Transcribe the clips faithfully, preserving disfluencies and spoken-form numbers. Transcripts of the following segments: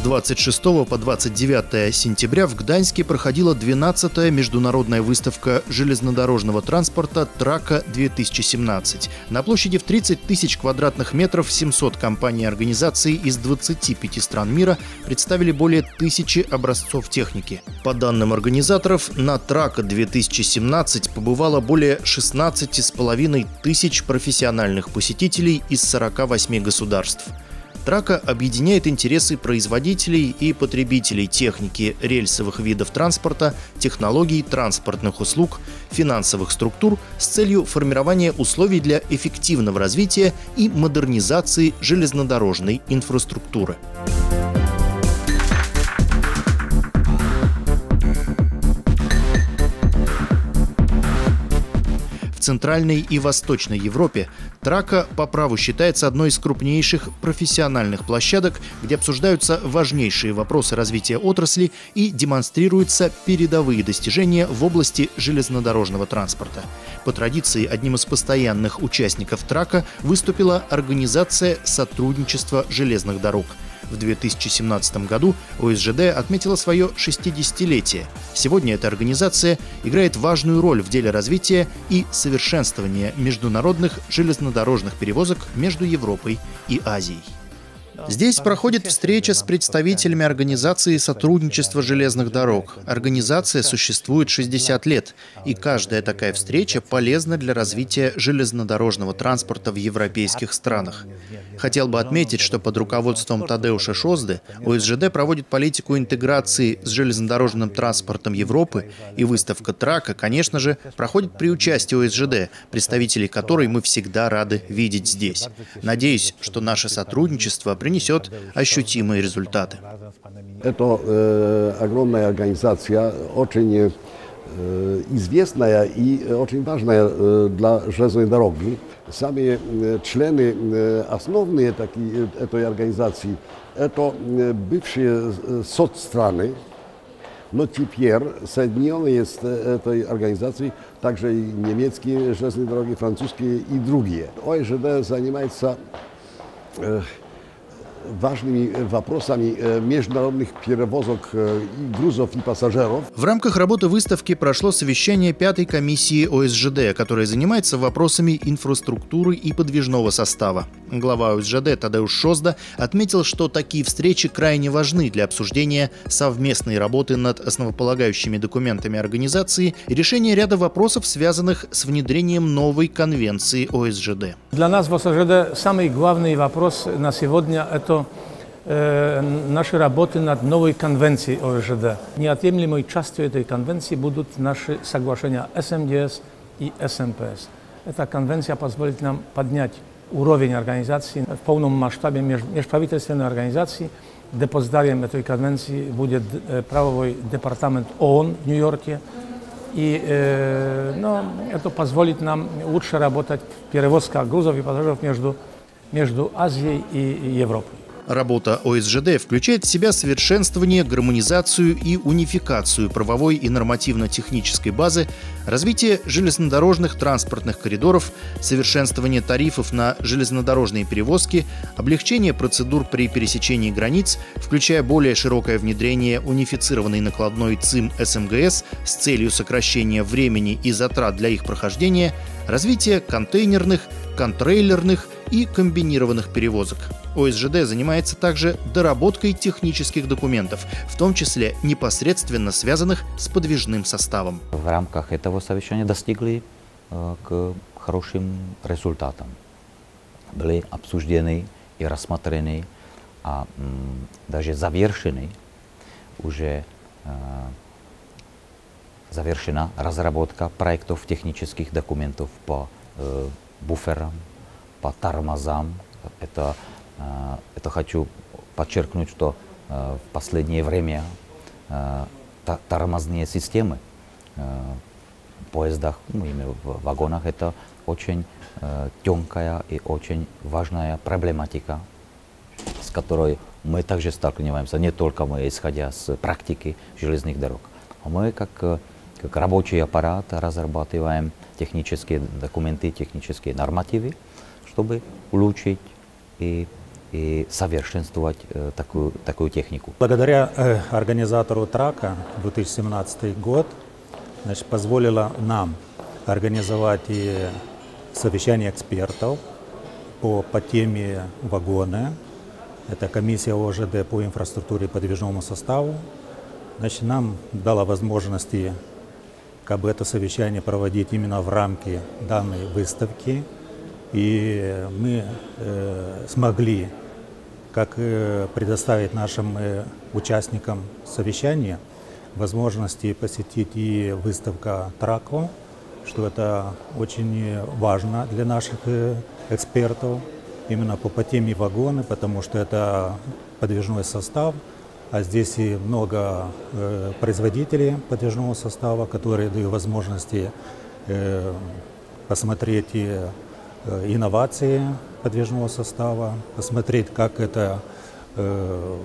двадцать шестого по двадцать девятое сентября в Гданьске проходила двенадцатая международная выставка железнодорожного транспорта «Трака-две тысячи семнадцать». На площади в тридцать тысяч квадратных метров семьсот компаний и организаций из двадцати пяти стран мира представили более тысячи образцов техники. По данным организаторов, на «Трака-две тысячи семнадцать» побывало более шестнадцати с половиной тысяч профессиональных посетителей из сорока восьми государств. Трака объединяет интересы производителей и потребителей техники, рельсовых видов транспорта, технологий, транспортных услуг, финансовых структур с целью формирования условий для эффективного развития и модернизации железнодорожной инфраструктуры. В Центральной и Восточной Европе Трака по праву считается одной из крупнейших профессиональных площадок, где обсуждаются важнейшие вопросы развития отрасли и демонстрируются передовые достижения в области железнодорожного транспорта. По традиции, одним из постоянных участников Трака выступила Организация сотрудничества железных дорог. В две тысячи семнадцатом году О Эс Жэ Дэ отметила свое шестидесятилетие. Сегодня эта организация играет важную роль в деле развития и совершенствования международных железнодорожных перевозок между Европой и Азией. Здесь проходит встреча с представителями Организации сотрудничества железных дорог. Организация существует шестьдесят лет, и каждая такая встреча полезна для развития железнодорожного транспорта в европейских странах. Хотел бы отметить, что под руководством Тадеуша Шозды О Эс Жэ Дэ проводит политику интеграции с железнодорожным транспортом Европы, и выставка Трака, конечно же, проходит при участии О Эс Жэ Дэ, представителей которой мы всегда рады видеть здесь. Надеюсь, что наше сотрудничество принесет ощутимые результаты. Это э, огромная организация, очень э, известная и очень важная э, для железной дороги. Сами э, члены э, основные такие, этой организации – это э, бывшие э, соцстраны, но теперь соединенные с этой организацией также и немецкие железные дороги, французские и другие. О Эс Жэ Дэ занимается э, важными вопросами международных перевозок и грузов и пассажиров. В рамках работы выставки прошло совещание пятой комиссии О Эс Жэ Дэ, которая занимается вопросами инфраструктуры и подвижного состава. Глава О Эс Жэ Дэ Тадеуш Шозда отметил, что такие встречи крайне важны для обсуждения совместной работы над основополагающими документами организации и решения ряда вопросов, связанных с внедрением новой конвенции О Эс Жэ Дэ. Для нас в О Эс Жэ Дэ самый главный вопрос на сегодня – это наши работы над новой конвенцией О Эс Жэ Дэ. Неотъемлемой частью этой конвенции будут наши соглашения Эс Эм Дэ Эс и Эс Эм Пэ Эс. Эта конвенция позволит нам поднять уровень организации в полном масштабе межправительственной организации. Депозитарием этой конвенции будет правовой департамент О О Н в Нью-Йорке. И э, ну, это позволит нам лучше работать в перевозках грузов и пассажиров между, между Азией и Европой. Работа О Эс Жэ Дэ включает в себя совершенствование, гармонизацию и унификацию правовой и нормативно-технической базы, развитие железнодорожных транспортных коридоров, совершенствование тарифов на железнодорожные перевозки, облегчение процедур при пересечении границ, включая более широкое внедрение унифицированной накладной Ц И М Эс Эм Гэ Эс с целью сокращения времени и затрат для их прохождения, развитие контейнерных, контрейлерных и комбинированных перевозок. О Эс Жэ Дэ занимается также доработкой технических документов, в том числе непосредственно связанных с подвижным составом. В рамках этого совещания достигли э, к хорошим результатам. Были обсуждены и рассмотрены, а м, даже завершены уже э, завершена разработка проектов технических документов по э, буферам, по тормозам. Это, э, это хочу подчеркнуть, что э, в последнее время э, тормозные системы э, в поездах, ну, именно в вагонах, это очень э, тонкая и очень важная проблематика, с которой мы также сталкиваемся, не только мы, исходя с практики железных дорог. А мы, как, как рабочий аппарат, разрабатываем технические документы, технические нормативы, чтобы улучшить и, и совершенствовать э, такую, такую технику. Благодаря э, организатору трака две тысячи семнадцатый год, значит, позволило нам организовать и совещание экспертов по, по теме вагоны. Это комиссия ОЖД по инфраструктуре и подвижному составу. Значит, нам дала возможности как бы, это совещание проводить именно в рамке данной выставки. И мы э, смогли как э, предоставить нашим э, участникам совещания возможности посетить и выставка Трако, что это очень важно для наших э, экспертов, именно по, по теме вагоны, потому что это подвижной состав, а здесь и много э, производителей подвижного состава, которые дают возможности э, посмотреть и инновации подвижного состава, посмотреть, как это э,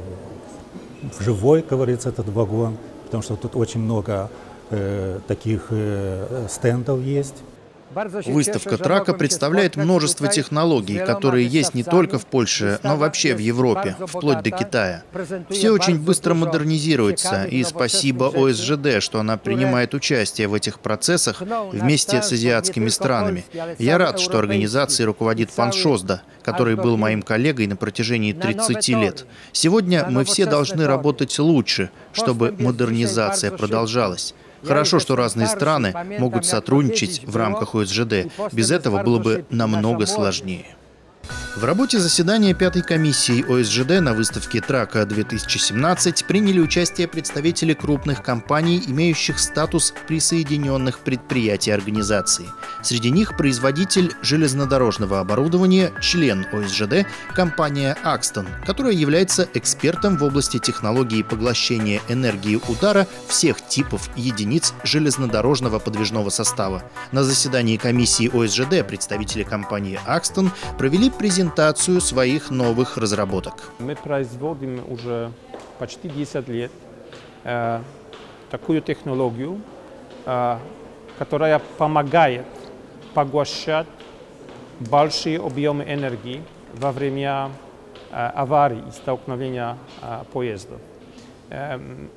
вживой, как говорится, этот вагон, потому что тут очень много э, таких э, стендов есть. Выставка Трака представляет множество технологий, которые есть не только в Польше, но вообще в Европе, вплоть до Китая. Все очень быстро модернизируется, и спасибо О Эс Жэ Дэ, что она принимает участие в этих процессах вместе с азиатскими странами. Я рад, что организацией руководит пан Шозда, который был моим коллегой на протяжении тридцати лет. Сегодня мы все должны работать лучше, чтобы модернизация продолжалась. Хорошо, что разные страны могут сотрудничать в рамках О Эс Жэ Дэ. Без этого было бы намного сложнее. В работе заседания пятой комиссии О Эс Жэ Дэ на выставке Трака две тысячи семнадцать приняли участие представители крупных компаний, имеющих статус присоединенных предприятий организации. Среди них производитель железнодорожного оборудования, член О Эс Жэ Дэ, компания Акстон, которая является экспертом в области технологии поглощения энергии удара всех типов единиц железнодорожного подвижного состава. На заседании комиссии О Эс Жэ Дэ представители компании Акстон провели презентацию своих новых разработок. Мы производим уже почти десять лет э, такую технологию, э, которая помогает поглощать большие объемы энергии во время э, аварий и столкновения э, поездов. Э,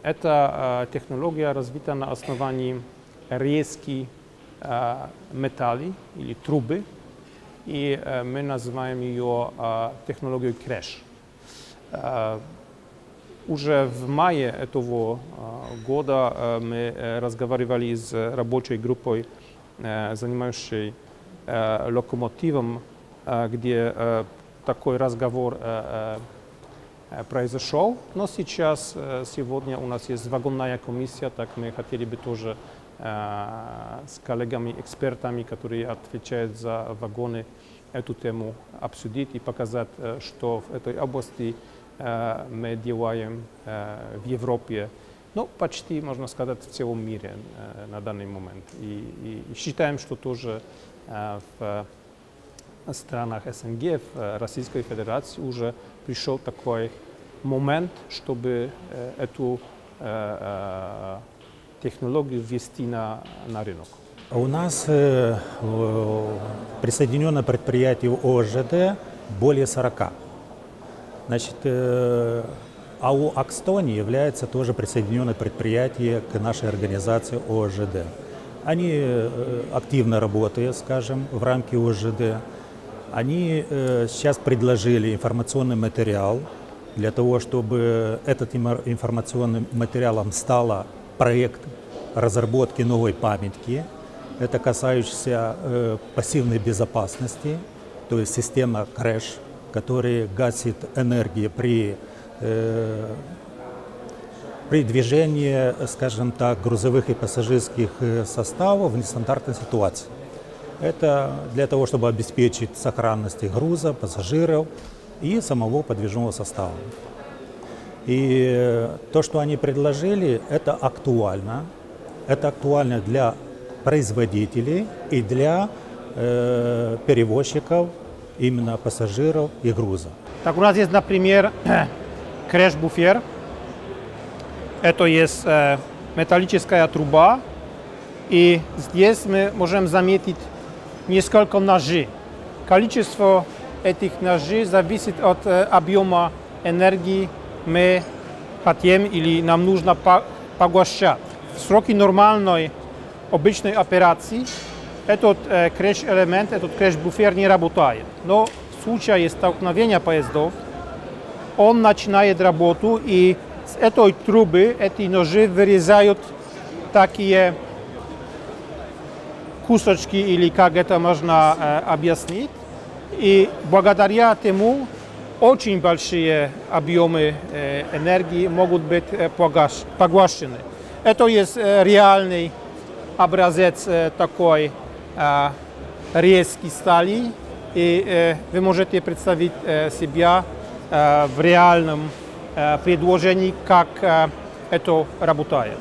эта э, технология развита на основании резки э, металлов или трубы, и э, мы называем ее э, технологией Crash. Э, уже в мае этого э, года э, мы э, разговаривали с рабочей группой, э, занимающей э, локомотивом, э, где э, такой разговор э, э, произошел. Но сейчас, э, сегодня у нас есть вагонная комиссия, так мы хотели бы тоже с коллегами-экспертами, которые отвечают за вагоны, эту тему обсудить и показать, что в этой области мы делаем в Европе, ну, почти, можно сказать, в целом мире на данный момент. И, и считаем, что тоже в странах Эс Эн Гэ, в Российской Федерации уже пришел такой момент, чтобы эту технологию ввести на, на рынок. У нас э, присоединено предприятие О Эс Жэ Дэ более сорока. Значит, э, а у Акстони является тоже присоединенное предприятие к нашей организации О Эс Жэ Дэ. Они э, активно работают, скажем, в рамке О Эс Жэ Дэ. Они э, сейчас предложили информационный материал для того, чтобы этот информационным материалом стало проект разработки новой памятки. Это касающийся э, пассивной безопасности, то есть система Crash, которая гасит энергию при, э, при движении, скажем так, грузовых и пассажирских составов в нестандартной ситуации. Это для того, чтобы обеспечить сохранность груза, пассажиров и самого подвижного состава. И то, что они предложили, это актуально. Это актуально для производителей и для э, перевозчиков, именно пассажиров и груза. Так, у нас есть, например, крэш-буфер. Это есть э, металлическая труба. И здесь мы можем заметить несколько ножей. Количество этих ножей зависит от объема энергии мы хотим или нам нужно поглощать. В сроки нормальной обычной операции этот креш-элемент, этот креш-буфер не работает. Но в случае столкновения поездов он начинает работу, и с этой трубы эти ножи вырезают такие кусочки, или как это можно э, объяснить. И благодаря этому очень большие объемы э, энергии могут быть э, поглощены. Это есть э, реальный образец э, такой э, резки стали, и э, вы можете представить э, себя э, в реальном э, предложении, как э, это работает.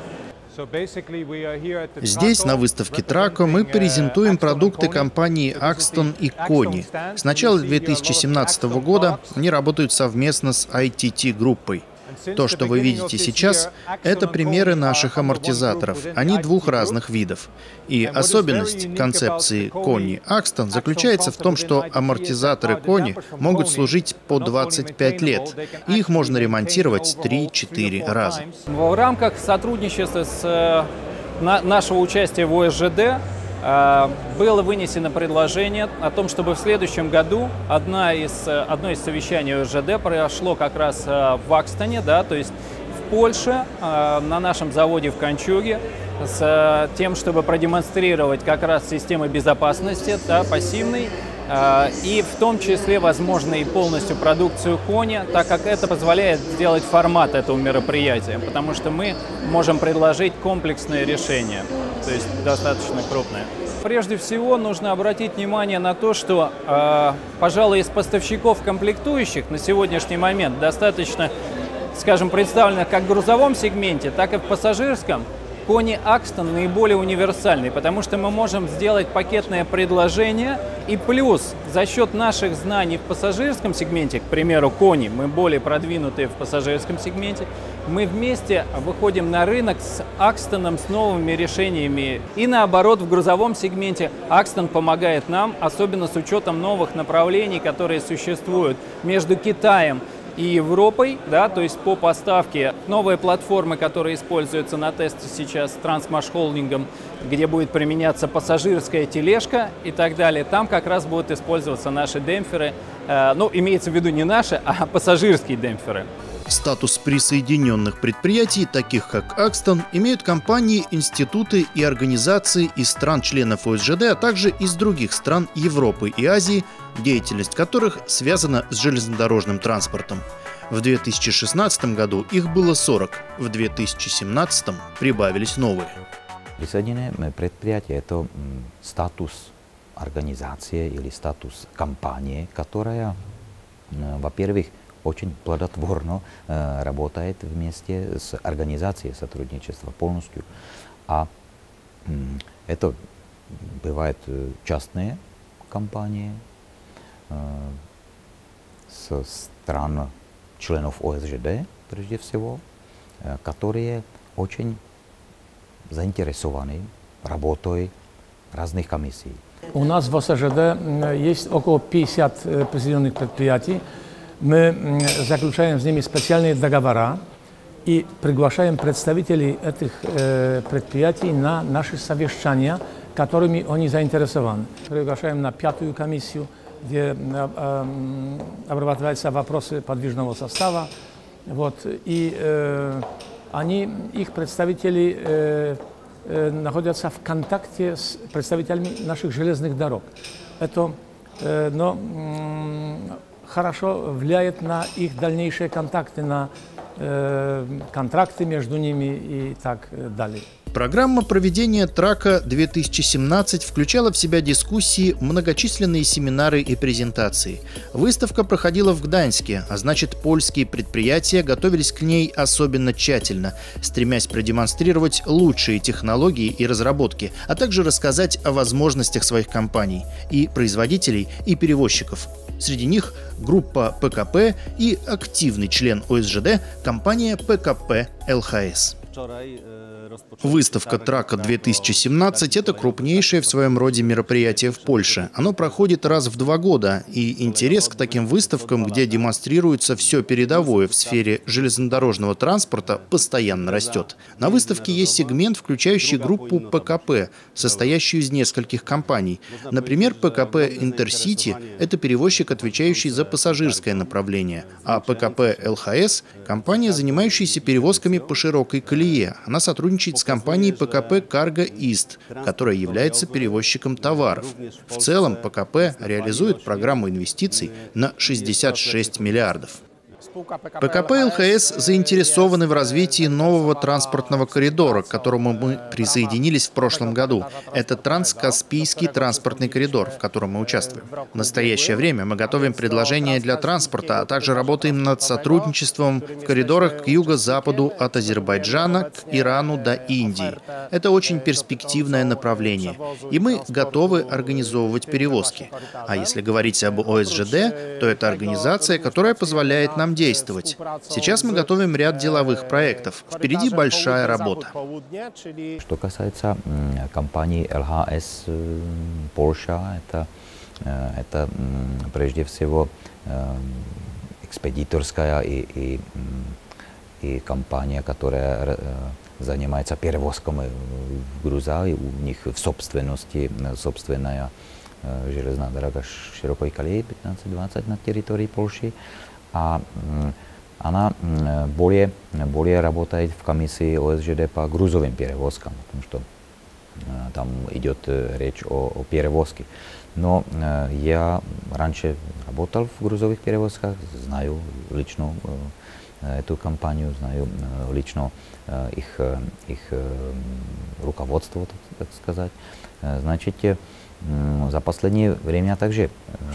Здесь, на выставке Traco, мы презентуем продукты компании Axton и Koni. С начала две тысячи семнадцатого года они работают совместно с ай ти ти-группой. То, что вы видите сейчас, это примеры наших амортизаторов. Они двух разных видов. И особенность концепции Koni Axton заключается в том, что амортизаторы Koni могут служить по двадцать пять лет, и их можно ремонтировать три-четыре раза. В рамках сотрудничества с нашего участия в о эс жэ дэ было вынесено предложение о том, чтобы в следующем году одна из, одно из совещаний о эс жэ дэ прошло как раз в Акстоне, да, то есть в Польше, на нашем заводе в Кончуге, с тем, чтобы продемонстрировать как раз системы безопасности, да, пассивной, и в том числе, возможно, и полностью продукцию Koni, так как это позволяет сделать формат этого мероприятия, потому что мы можем предложить комплексное решение, то есть достаточно крупное. Прежде всего, нужно обратить внимание на то, что, э, пожалуй, из поставщиков комплектующих на сегодняшний момент достаточно, скажем, представленных как в грузовом сегменте, так и в пассажирском, Koni Axton наиболее универсальный, потому что мы можем сделать пакетное предложение, и плюс за счет наших знаний в пассажирском сегменте, к примеру, Koni, мы более продвинутые в пассажирском сегменте, мы вместе выходим на рынок с Axton с новыми решениями. И наоборот, в грузовом сегменте Axton помогает нам, особенно с учетом новых направлений, которые существуют между Китаем и Европой, да, то есть по поставке новые платформы, которые используются на тесте сейчас с Трансмаш-холдингом, где будет применяться пассажирская тележка и так далее, там как раз будут использоваться наши демпферы, э, ну, имеется в виду не наши, а пассажирские демпферы. Статус присоединенных предприятий, таких как Axton, имеют компании, институты и организации из стран-членов о эс жэ дэ, а также из других стран Европы и Азии, деятельность которых связана с железнодорожным транспортом. В две тысячи шестнадцатом году их было сорок, в две тысячи семнадцатом прибавились новые. Присоединенные предприятия – это статус организации или статус компании, которая, во-первых, очень плодотворно э, работает вместе с организацией сотрудничества полностью. А э, это бывают частные компании э, со стран членов о эс жэ дэ, прежде всего, э, которые очень заинтересованы работой разных комиссий. У нас в о эс жэ дэ есть около пятидесяти присоединенных предприятий. Мы заключаем с ними специальные договора и приглашаем представителей этих э, предприятий на наши совещания, которыми они заинтересованы. Приглашаем на пятую комиссию, где э, э, обрабатываются вопросы подвижного состава. Вот, и э, они, их представители э, э, находятся в контакте с представителями наших железных дорог. Это, э, но, э, хорошо влияет на их дальнейшие контакты, на э, контракты между ними и так далее. Программа проведения Traco две тысячи семнадцать включала в себя дискуссии, многочисленные семинары и презентации. Выставка проходила в Гданьске, а значит, польские предприятия готовились к ней особенно тщательно, стремясь продемонстрировать лучшие технологии и разработки, а также рассказать о возможностях своих компаний, и производителей, и перевозчиков. Среди них группа пэ ка пэ и активный член о эс жэ дэ компания пэ ка пэ эл ха эс. Выставка Трака две тысячи семнадцать – это крупнейшее в своем роде мероприятие в Польше. Оно проходит раз в два года, и интерес к таким выставкам, где демонстрируется все передовое в сфере железнодорожного транспорта, постоянно растет. На выставке есть сегмент, включающий группу ПКП, состоящую из нескольких компаний. Например, ПКП «Интерсити» – это перевозчик, отвечающий за пассажирское направление, а ПКП «ЛХС» – компания, занимающаяся перевозками по широкой колее. Она сотрудничает с компанией ПКП «Карго Ист», которая является перевозчиком товаров. В целом ПКП реализует программу инвестиций на шестьдесят шесть миллиардов. ПКП ЛХС заинтересованы в развитии нового транспортного коридора, к которому мы присоединились в прошлом году. Это Транскаспийский транспортный коридор, в котором мы участвуем. В настоящее время мы готовим предложения для транспорта, а также работаем над сотрудничеством в коридорах к юго-западу от Азербайджана к Ирану до Индии. Это очень перспективное направление, и мы готовы организовывать перевозки. А если говорить об ОСЖД, то это организация, которая позволяет нам действовать. действовать. Сейчас мы готовим ряд деловых проектов. Впереди большая работа. Что касается компании ЛХС Польша, это, это прежде всего экспедиторская и, и, и компания, которая занимается перевозками груза, и у них в собственности собственная железная дорога широкой колеи пятнадцать-двадцать на территории Польши. А она более, более работает в комиссии ОСЖД по грузовым перевозкам, потому что там идет речь о, о перевозке. Но я раньше работал в грузовых перевозках, знаю лично эту компанию, знаю лично их, их руководство, так сказать. Значит, за последнее время также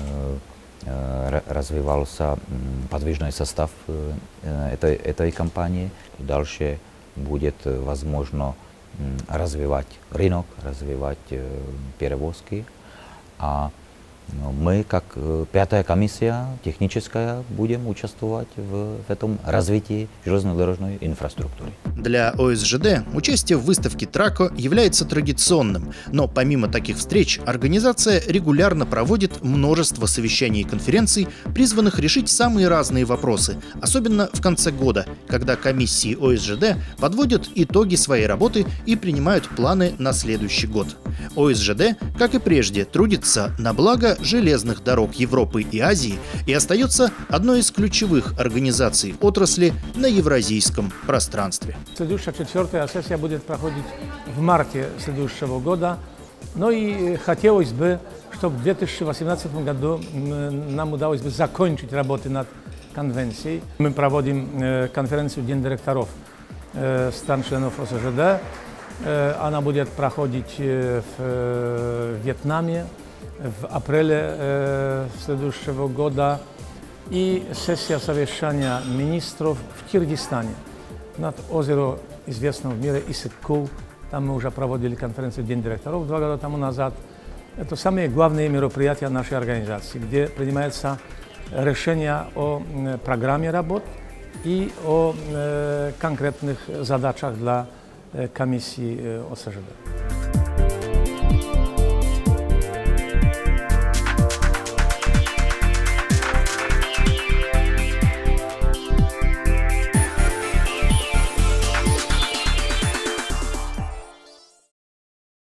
развивался подвижный состав этой, этой компании. Дальше будет возможно развивать рынок, развивать перевозки. А мы, как пятая комиссия техническая, будем участвовать в, в этом развитии железнодорожной инфраструктуры. Для ОСЖД участие в выставке Трако является традиционным, но помимо таких встреч организация регулярно проводит множество совещаний и конференций, призванных решить самые разные вопросы, особенно в конце года, когда комиссии ОСЖД подводят итоги своей работы и принимают планы на следующий год. ОСЖД, как и прежде, трудится на благо железных дорог Европы и Азии и остается одной из ключевых организаций отрасли на евразийском пространстве. Следующая четвертая сессия будет проходить в марте следующего года. Ну и хотелось бы, чтобы в две тысячи восемнадцатом году нам удалось бы закончить работы над конвенцией. Мы проводим конференцию «День директоров» стран членов ОСЖД. Она будет проходить в Вьетнаме в апреле следующего года и сессия совещания министров в Киргизстане над озером, известным в мире Иссык-Куль. Там мы уже проводили конференцию «День директоров» два года тому назад. Это самые главные мероприятия нашей организации, где принимается решение о программе работ и о конкретных задачах для комиссии ОСЖД.